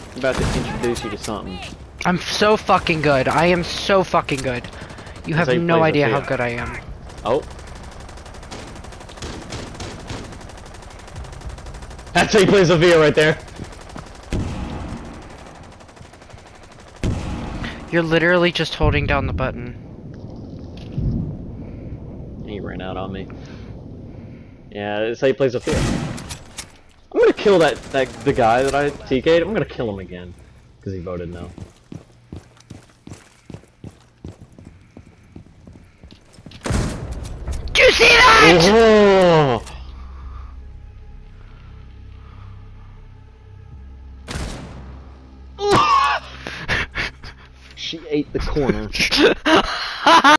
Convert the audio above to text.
I'm about to introduce you to something. I'm so fucking good. I am so fucking good. You have no idea how good I am. Oh. That's how he plays Sophia right there. You're literally just holding down the button. He ran out on me. Yeah, that's how he plays Sophia. I'm gonna kill the guy that I TK'd. I'm gonna kill him again. Because he voted no. Do you see that? Oh! She ate the corner.